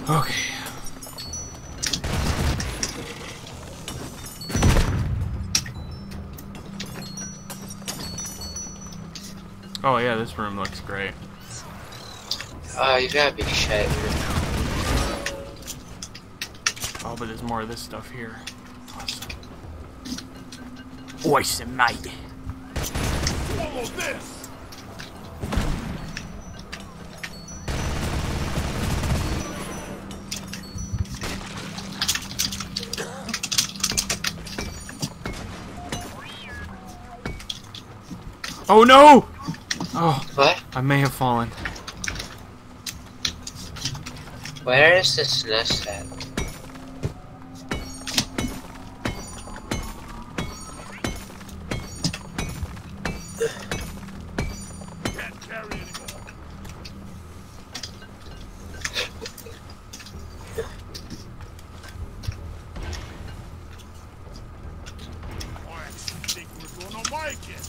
Okay. Oh yeah, this room looks great. Oh, you gotta be shit. Oh, but there's more of this stuff here. Awesome. Awesome, mate. Follow this! Oh no! Oh, What? I may have fallen. Where is this nest at? Can't carry anymore. I actually think we're gonna make it.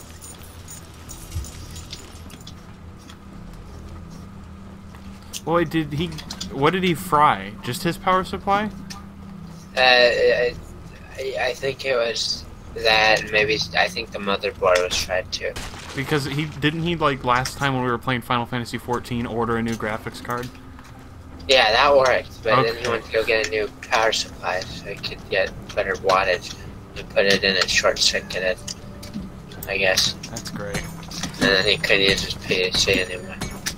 Well, did he? What did he fry? Just his power supply? I think it was that, and maybe I think the motherboard was fried too. Because he like last time when we were playing Final Fantasy XIV order a new graphics card? Yeah, that worked, but Okay. then he went to go get a new power supply so he could get better wattage and put it in and short circuited, I guess. That's great. And then he couldn't use his PC anymore.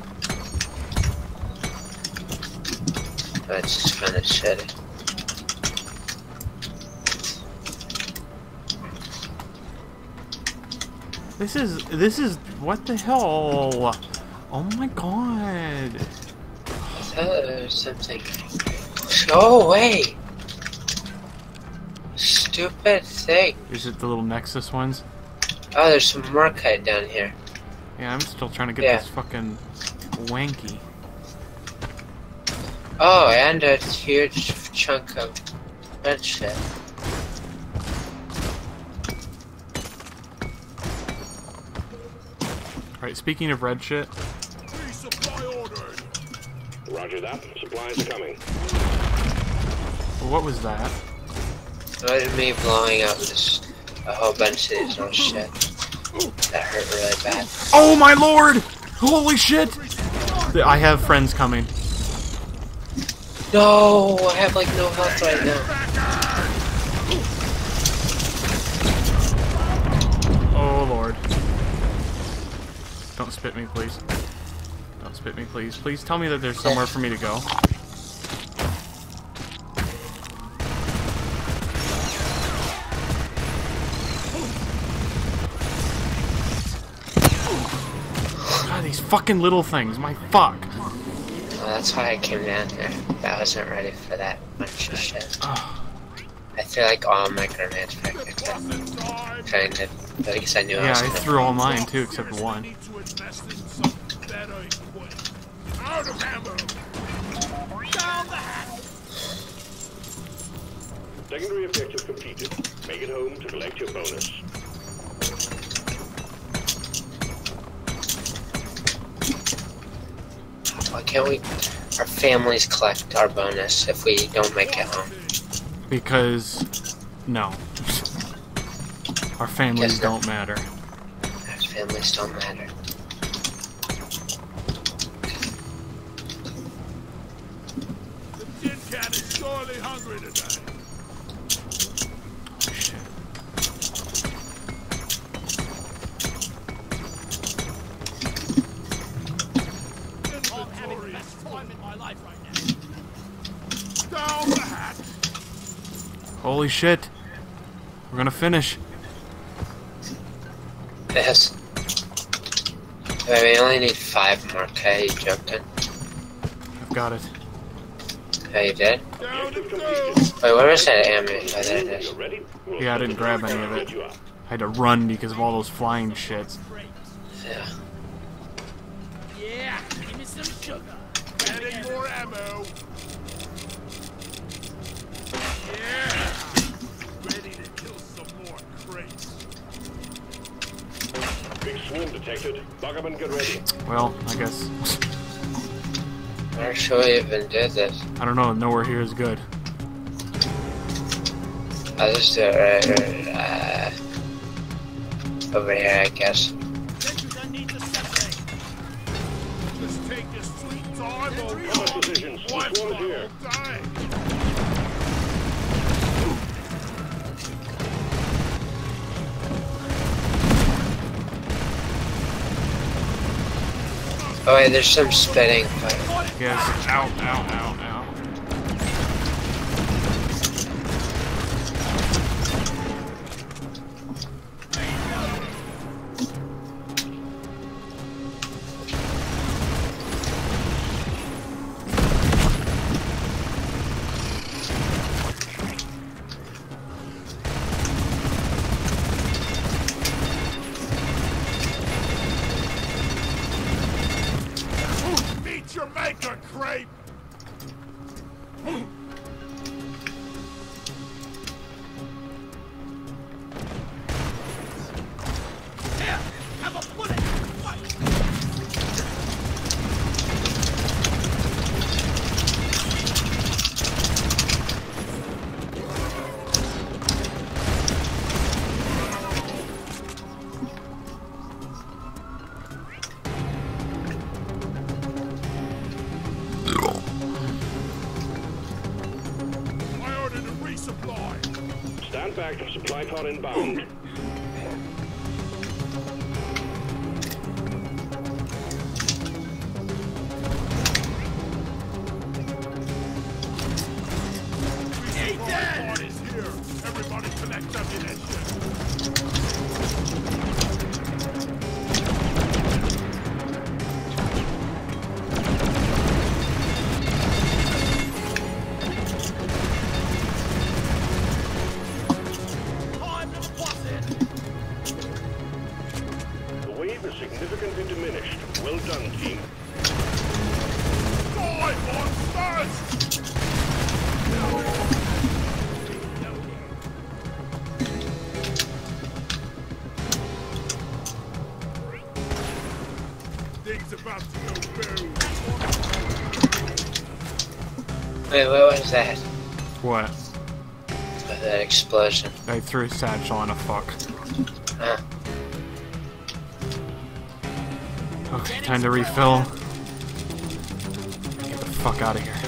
That's just kind of shitty. This is what the hell? Oh my god! I thought there was something. Go away! Stupid thing. Is it the little Nexus ones? Oh, there's some Morkite down here. Yeah, I'm still trying to get Yeah. this fucking wanky. Oh, and a huge chunk of red shit. Right, speaking of red shit, Resupply ordered. Roger that. Supplies are coming. what was that? Look at me blowing up this a whole bunch of these little shit. That hurt really bad. Oh my lord! Holy shit! I have friends coming. No, I have like no health right now. Oh lord. Don't spit me, please. Don't spit me, please. Please tell me that there's somewhere for me to go. God, these fucking little things, my fuck. Well, that's why I came down here. I wasn't ready for that bunch of shit. Oh, I threw like all my grenades back at them. Trying to, but I guess I knew I yeah, was I gonna. threw all mine too, except one. Need to invest in some better equipment. Out of ammo. Down the hatch. Secondary objective completed. Make it home to collect your bonus. Why can't we? Our families collect our bonus if we don't make it home. Because, no. Our families Guess not. don't matter. Our families don't matter. The tin can is surely hungry today. Oh, shit. Inventory is time in my life right now. Down the hatch. Holy shit. We're gonna finish. Yes. Wait, we only need 5 more. Okay, you joking? I've got it. Oh, you did? Down Objective it goes. completed. Wait, where was that ammo? Oh, there it is. You're ready? We'll Yeah, I start didn't the grab countdown any of and it. you up. I had to run because of all those flying shits. Yeah. Yeah, give me some sugar. Adding more ammo. Yeah. Ready to kill some more crates. Big swarm detected. Buggerman, get ready. Well, I guess Where should we even do this? I don't know. Nowhere here is good. I'll just do it right over here, I guess. Just take your sweet time, old Combat positions. One This one's here. time. Oh wait, there's some spitting. Yes. Ow, ow, ow, ow. Meet your maker, creep. Here, have a bullet. I ordered a resupply. Stand back. Supply pod inbound. Eat that! Is here. Everybody collect ammunition. Time to bust it. The wave is significantly diminished. Well done, team. Die, monsters! Things about to go boom. Wait, what was that? What? That explosion. I threw a satchel on a fuck. Huh. Okay, time to refill. Get the fuck out of here.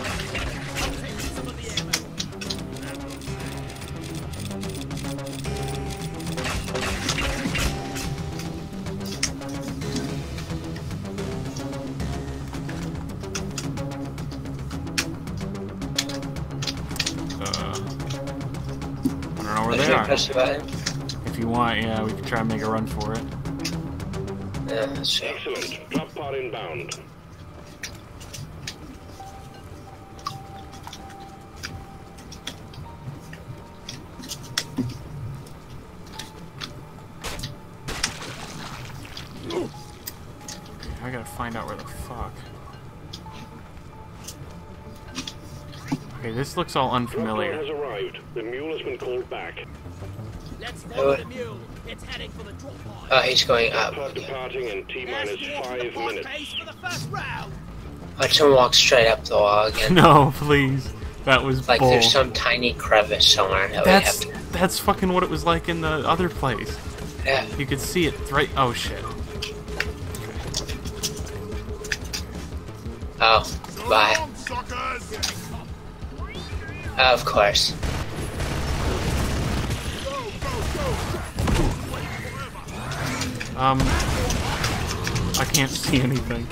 I don't know where they Should I are. press the button? If you want, yeah, we can try and make a run for it. Yeah, let's see. Excellent. Drop pod inbound. I gotta find out where the fuck. Okay, this looks all Drop pod unfamiliar. has arrived. The mule has been called back. Let's Oh, follow the mule. It's heading for the drop pod. Oh, he's going Drop up. pod departing in T-minus There's the 5 pod minutes. pace for the first round. Watch him walk straight up the wall again. No, please. That was Like bull. there's some tiny crevice somewhere that we have That's to. fucking what it was like in the other place. Yeah. You could see it right. Oh shit. Oh, So bye. long, suckers! Of course. Go, go, go! I can't see anything.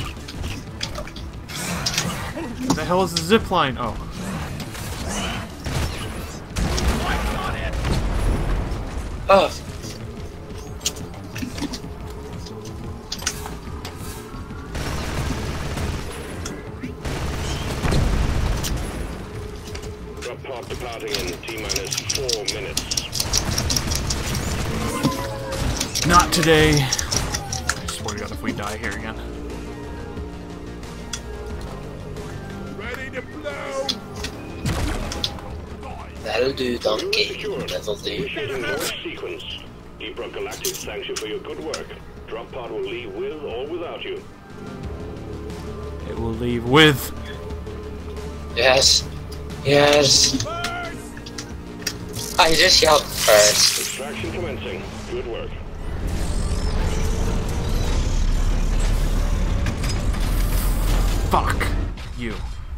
What the hell is the zip line? Oh. Oh. Drop pod departing in T-minus 4 minutes. Not today. I swear to God, if we die here again. Ready to blow! That'll do, donkey. Secured. That'll do. Initiating launch sequence. Deep Rock Galactic thanks you for your good work. Drop pod will leave with or without you. It will believe with. Yes. Yes. I just yelled first. Extraction commencing. Good work. Fuck you.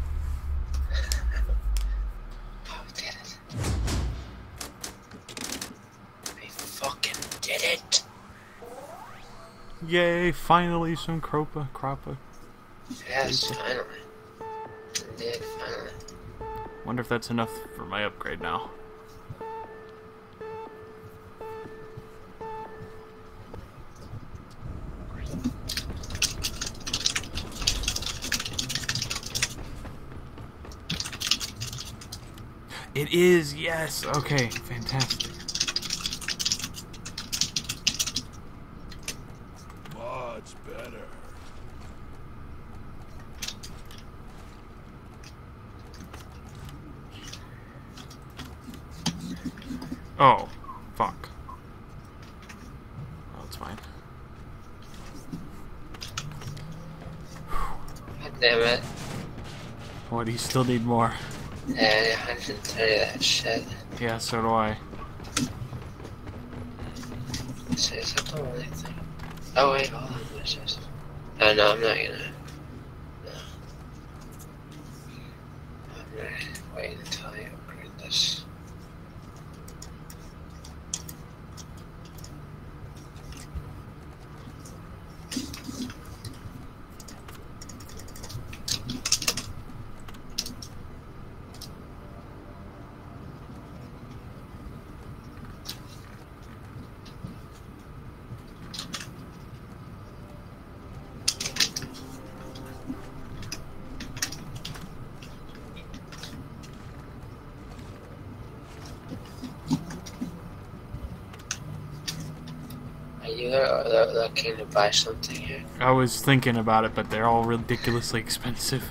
Oh, we did it. We fucking did it. Yay! Finally, some crappa. Yes, finally. Indeed, finally. Wonder if that's enough for my upgrade now. It is, yes. Okay, fantastic. Much better. Oh, fuck. Oh, it's fine. God damn it. What, do you still need more? Yeah, 130 that shit. Yeah, so do I. So is that the only thing? Oh wait, hold on, what's this? Oh no, I'm not gonna. No. I'm gonna wait until I upgrade this. Are you looking to buy something here? I was thinking about it, but they're all ridiculously expensive.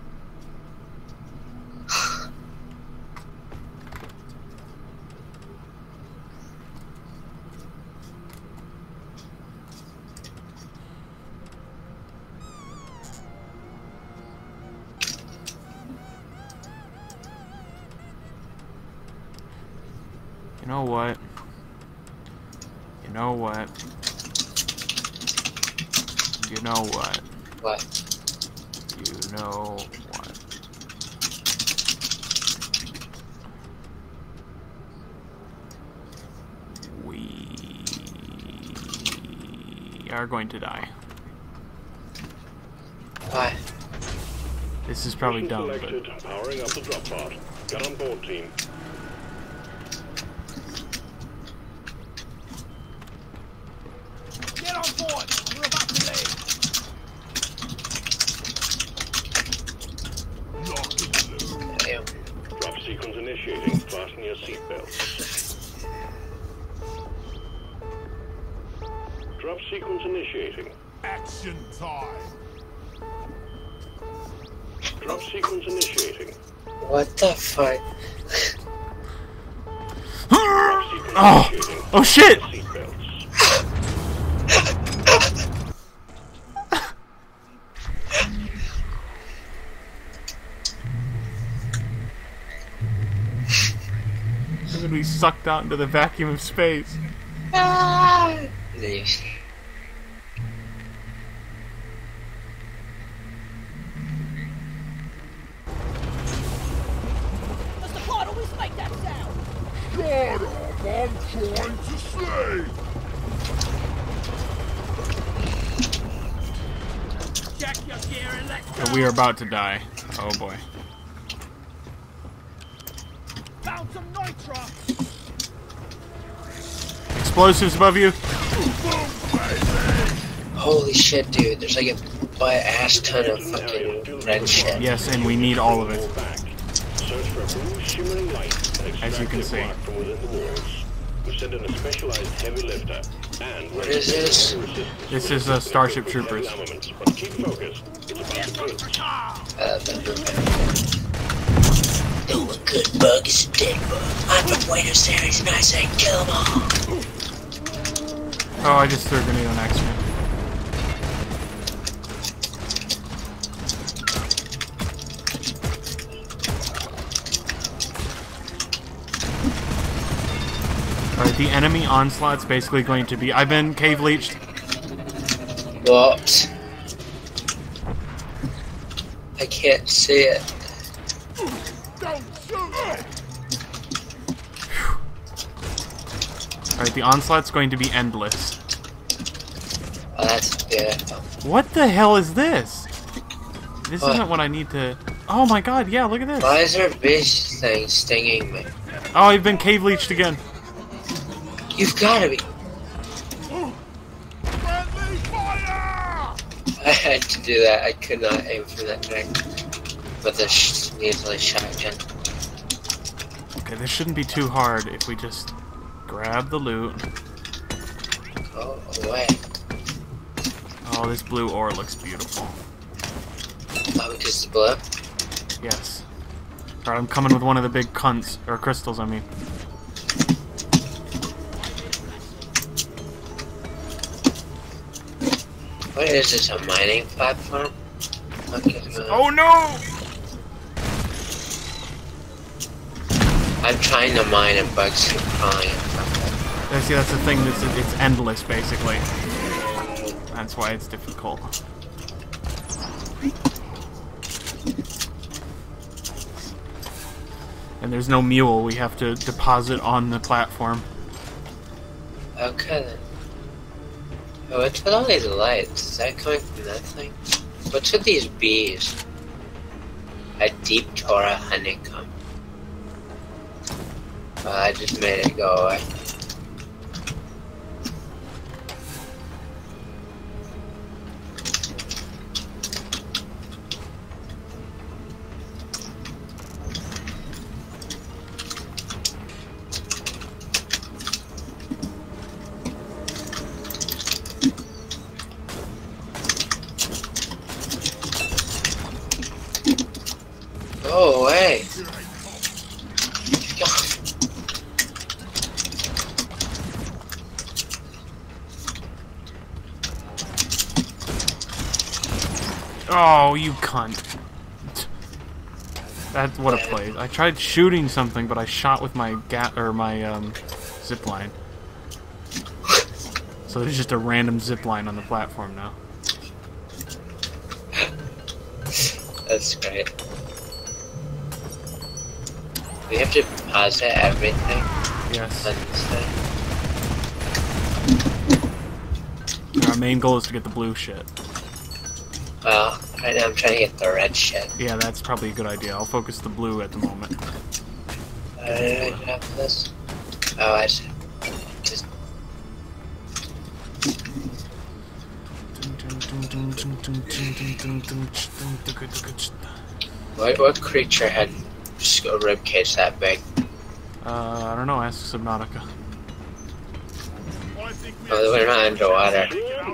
You know what? You know what? You know what? What? You know what? We are going to die. Why? This is probably Mission dumb, but selected. Powering up the drop pod. Get on board, team. Get on board! We're about to leave! Knock it loose. Damn. Drop sequence initiating. Fasten your seatbelts. Drop sequence initiating. Action time. Drop sequence initiating. What the fuck? Drop sequence oh, initiating. oh shit! Seatbelts. I'm gonna be sucked out into the vacuum of space. Leave. Does the pod always make that sound? Shut up! I'm trying to sleep. Check your gear and let's go! We are about to die. Oh boy. Found some nitro! Explosives above you? Holy shit, dude. There's like a ass ton of fucking red shit. Yes, and we need all of it. Back. Search for blue shimmering light and As you can extract see. rock from within the walls. We send in a specialized heavy lifter and What is this? This is Starship Troopers. But keep focused. It's about the goods. Oh, a good bug is a dead bug. I'm from Buenos Aires and I say kill them all. Oh, I just threw a grenade on accident. the enemy onslaught's basically going to be... I've been cave leeched. What? I can't see it. Don't shoot it! Alright, the onslaught's going to be endless. Oh, that's good. What the hell is this? This What? isn't what I need to... Oh my god, yeah, look at this. Why is there a bitch thing stinging me? Oh, I've been cave leeched again. You've gotta be. Friendly fire! I had to do that. I could not aim for that thing with a measly shotgun. Okay, this shouldn't be too hard if we just grab the loot. Go away. Oh, this blue ore looks beautiful. Oh, because the blue? Yes. Alright, I'm coming with one of the big cunts, or crystals, I mean. What is this, a mining platform? Okay, Oh no! I'm trying to mine and bugs keep crawling in front of it. See, that's the thing, it's endless, basically. That's why it's difficult. And there's no mule, we have to deposit on the platform. Okay then. Oh, what's with all these lights? Is that coming from that thing? What's with these bees? A deep Torah honeycomb. Well, I just made it go away. Go away! Oh, you cunt. That's what a play. I tried shooting something, but I shot with my zip line. So there's just a random zip line on the platform now. That's great. We have to deposit everything Yes. on this thing. Our main goal is to get the blue shit. Well, right now I'm trying to get the red shit. Yeah, that's probably a good idea. I'll focus the blue at the moment. Did I have this? Oh, I see. Just what creature had a ribcage that big? I don't know, ask Subnautica. I think we Oh, we're not underwater.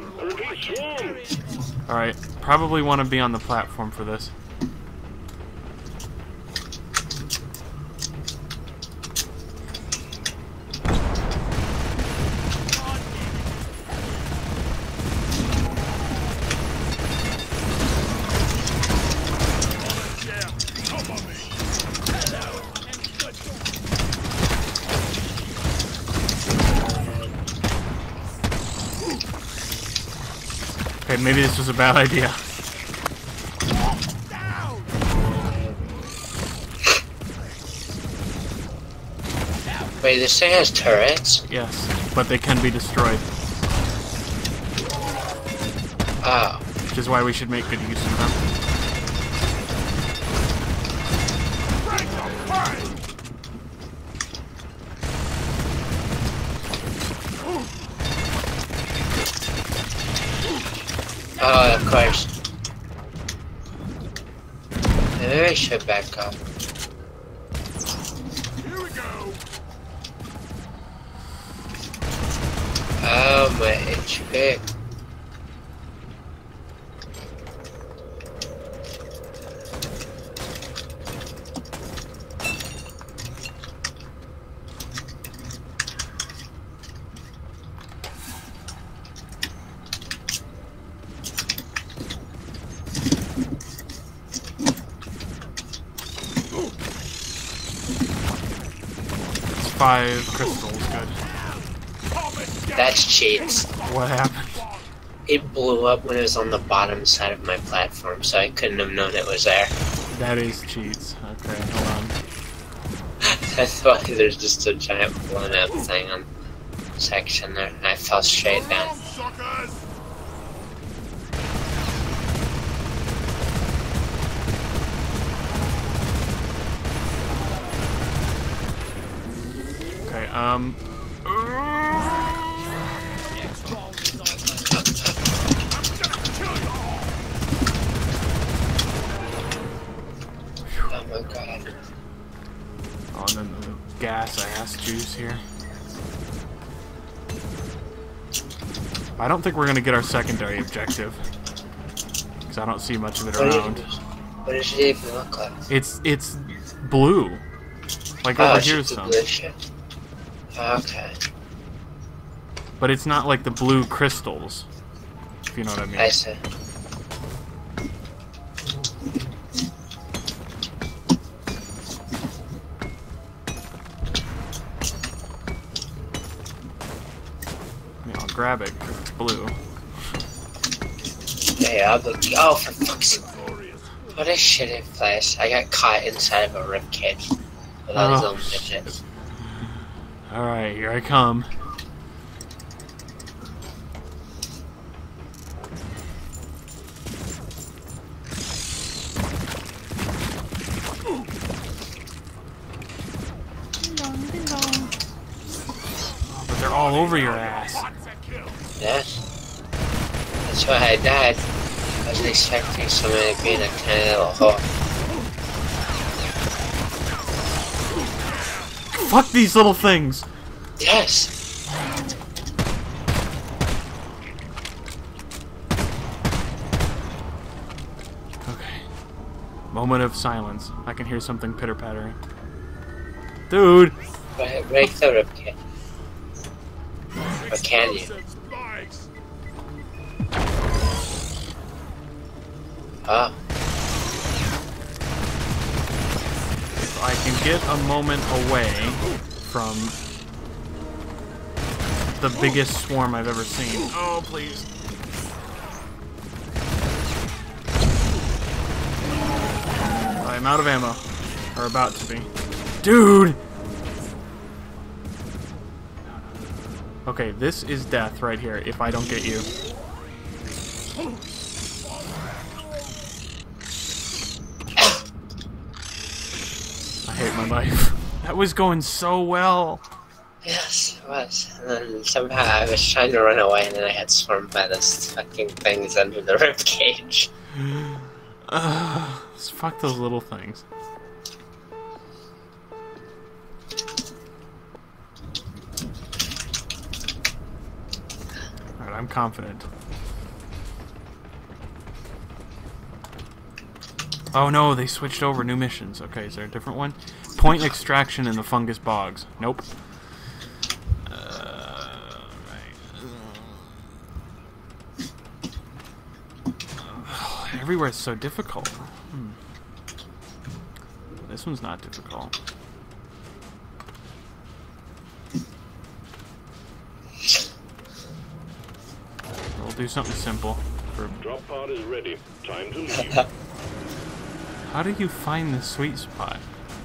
Alright, probably want to be on the platform for this. Okay, maybe this was a bad idea. Wait, this thing has turrets? Yes, but they can be destroyed. Oh. Which is why we should make good use of them. Oh, of course. Maybe I should back up. Here we go. Oh, my HP. It's 5 crystals, good. That's cheats. What happened? It blew up when it was on the bottom side of my platform, so I couldn't have known it was there. That is cheats. Okay, hold on. That's why there's just a giant blown up thing on section there. I fell straight down. Suckers! Okay, Oh my god. oh, and then the gas ass juice here. I don't think we're gonna get our secondary objective. Because I don't see much of it around. What does it even look like? It's blue. Like Oh, over it's here just the some. blue shit. Okay. But it's not like the blue crystals. If you know what I mean. I see. I mean, I'll grab it because it's blue. Yeah, I'll look. Oh, for fuck's sake. What a shitty place. I got caught inside of a ribcage with all these Oh, little midgets. Alright, here I come. But they're all over your ass. Yes. That's why I died. I wasn't expecting somebody to be in a tiny little hole. Fuck these little things! Yes! Okay. Moment of silence. I can hear something pitter-pattering. Dude! Break the ribcage. Or can you? Oh. If I can get a moment away from the biggest swarm I've ever seen. Oh, please. I'm out of ammo. Or about to be. Dude! Okay, this is death right here if I don't get you. I hate my life. That was going so well. Yes, it was. And then somehow I was trying to run away and then I got swarmed by those fucking things under the ribcage. Fuck those little things. Alright, I'm confident. Oh no, they switched over, new missions. Okay, is there a different one? Point extraction in the fungus bogs. Nope. Everywhere is so difficult. This one's not difficult. We'll do something simple. Drop pod is ready. Time to leave. How do you find the sweet spot?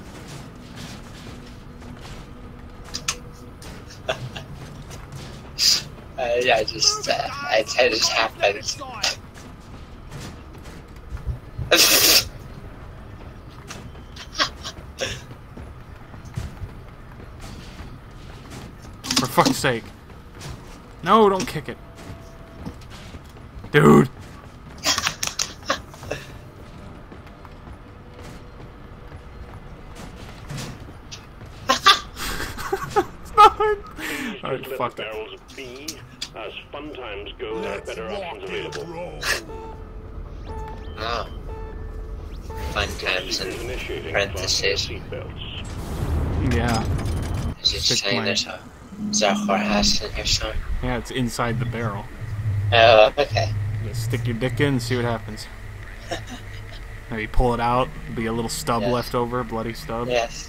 I just happened. For fuck's sake. No, don't kick it. Dude! It's not. Alright, Let fuck the it. barrels be. As fun times go, there are better options available. Oh. Fun times in Initiating parentheses. seatbelts. Yeah. Is it Stick saying my- there's a whorehouse in here somewhere? Yeah, it's inside the barrel. Oh, okay. You stick your dick in and see what happens. Maybe pull it out, be a little stub Yes. left over, a bloody stub. Yes.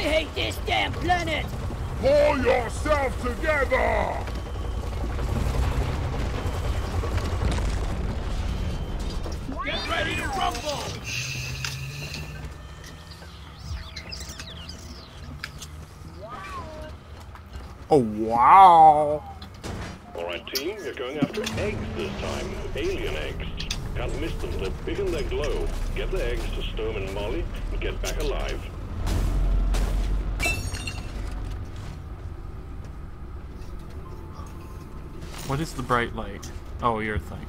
hate this damn planet! Pull yourself together! Get ready to rumble! Oh, wow. Alright team, you're going after eggs this time. Alien eggs. Can't miss them, they're big and they glow. Get the eggs to Storm and Molly and get back alive. What is the bright light? Oh, your thing.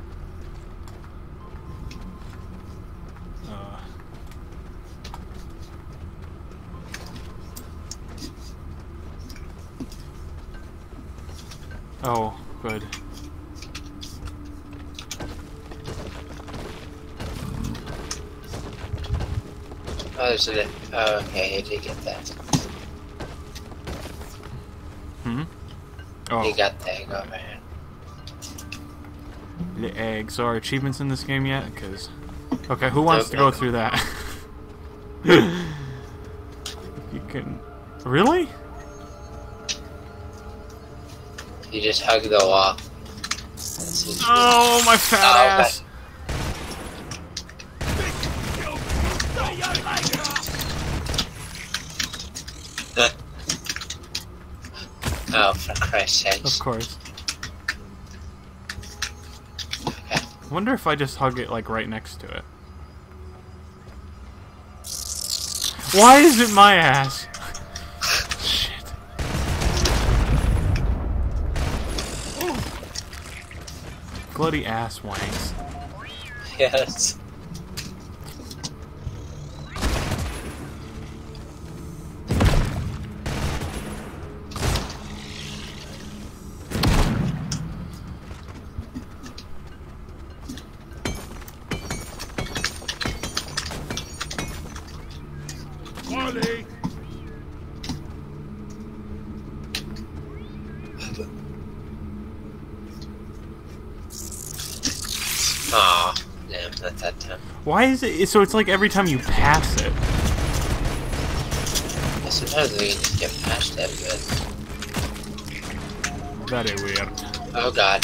Oh, good. Oh, there's an. Oh, okay, I did get that. Hmm? Oh. You got the egg over here. The eggs. Are achievements in this game yet? Because. Okay, who wants to go through that? You can. Really? You just hug the wall. Oh, my fat ass! Oh, for Christ's sake. Of course. I wonder if I just hug it, like, right next to it. Why is it my ass? Shit. Bloody ass wanks. Yes. Molly! Aw, damn, not that time. Why is it? So it's like every time you pass it. Yeah, sometimes we can just get past that, but. Very weird. Oh god.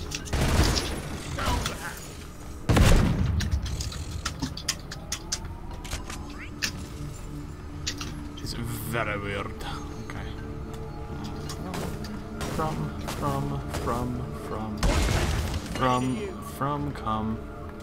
It's very weird. Okay. Come.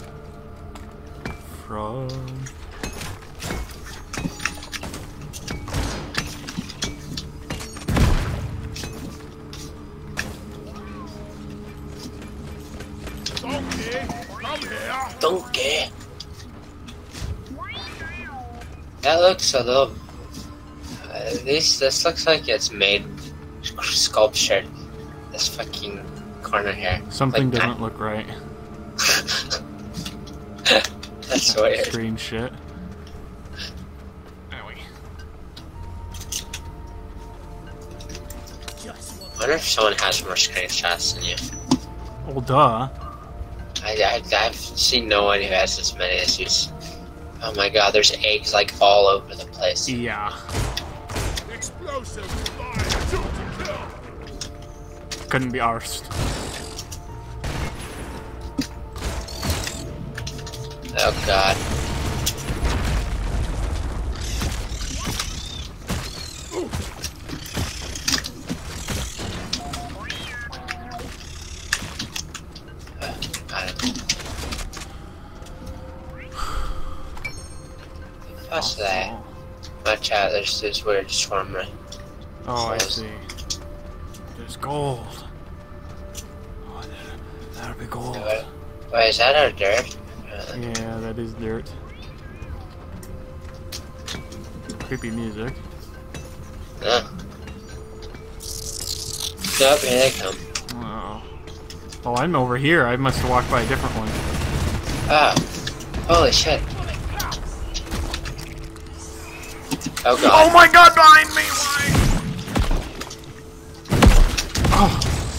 Donkey! Come here! Donkey! That looks a little. This looks like it's made sculptured. This fucking corner here. Something like doesn't look right. That's weird. Strange shit. Owie. I wonder if someone has more screenshots than you. Well, duh. I've seen no one who has this many issues. Oh my god, there's eggs like all over the place. Yeah. Explosive! Fire! Shoot to kill! Couldn't be arsed. Oh god. Got it. What's that? Watch out, there's this weird swarm right. Oh, I see. There's gold. Oh, that'll be gold. Wait, is that our dirt? Yeah, that is dirt. Creepy music. Nope, here they come. Oh. Oh, I'm over here. I must have walked by a different one. Oh. Holy shit. Oh god. Oh my god, behind me! Why? Oh.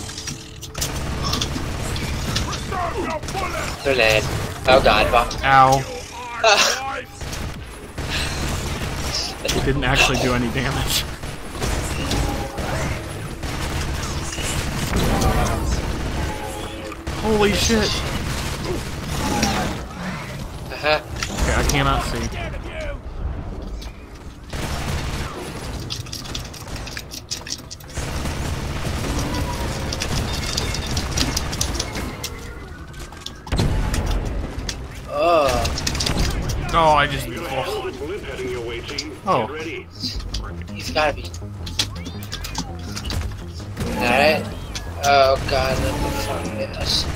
Grenade. Oh god, fuck. Ow. It didn't actually do any damage. Holy shit! Uh-huh. Okay, I cannot see. Oh, I just... Oh. He's gotta be... Alright. Oh god, let me fuck this.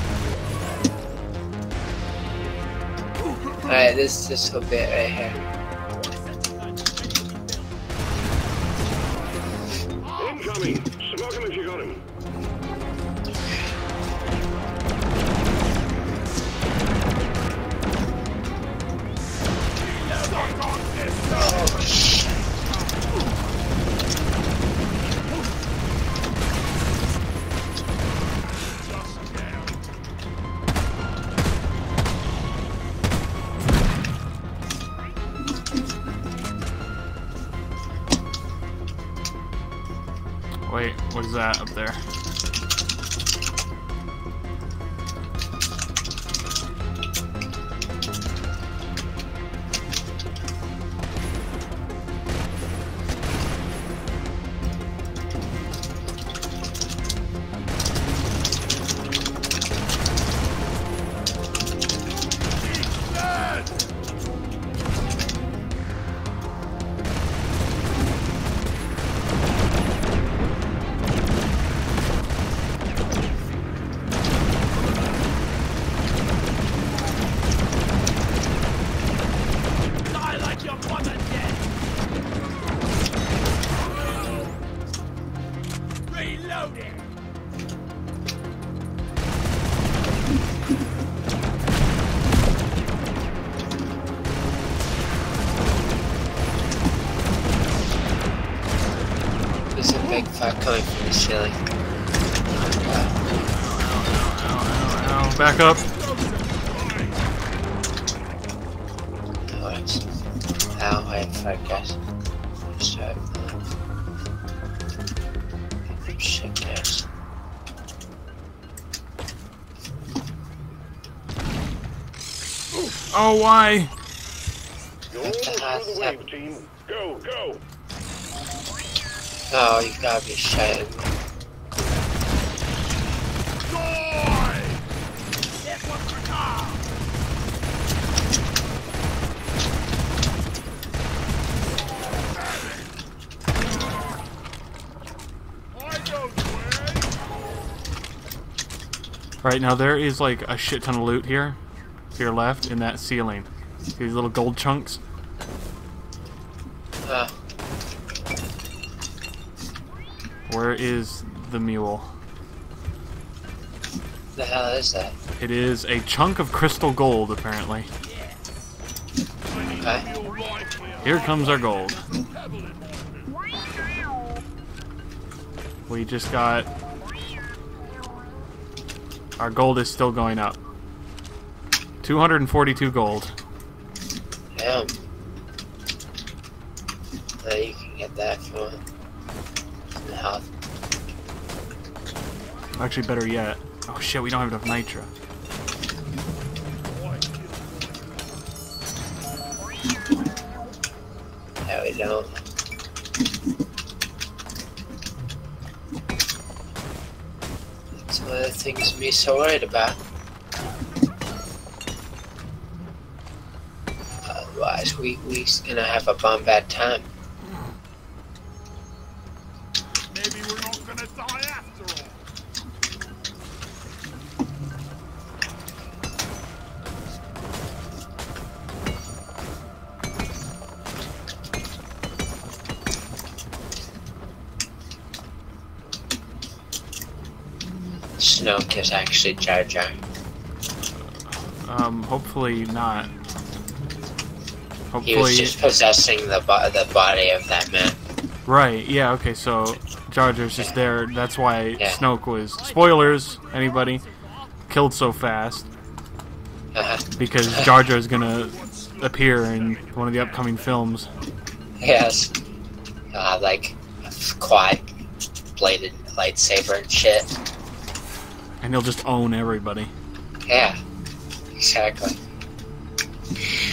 Alright, this little bit right here. Incoming! Smoke him if you got him. Oh shit. Wait, what is that up there? There's a big fuck coming from the ceiling. Ow, back up. Ow, wait, fuck, guys. Start. Shit, guys. Oh, why? You're all through the wave, team. Go, go! Oh, you gotta be shitting me. Right, now there is like a shit ton of loot here. To your left, in that ceiling. These little gold chunks. Where is the mule? The hell is that? It is a chunk of crystal gold, apparently. Okay. Here comes our gold. We just got... Our gold is still going up. 242 gold. Damn. You can get that if you want. Some health. Actually, better yet. Oh shit, we don't have enough nitro. Yeah, we don't. That's one of the things me so worried about. Otherwise, we gonna have a bomb bad time. Maybe we're not gonna die after all. Snoke is actually Jar Jar. Hopefully not. He was Hopefully... just possessing the body of that man. Right, yeah, okay, so Jar Jar's just there. That's why Yeah. Snoke was... Spoilers, anybody? Killed so fast. Because Jar Jar's gonna appear in one of the upcoming films. Yes. He'll have like a quad-bladed lightsaber and shit. And he'll just own everybody. Yeah, exactly.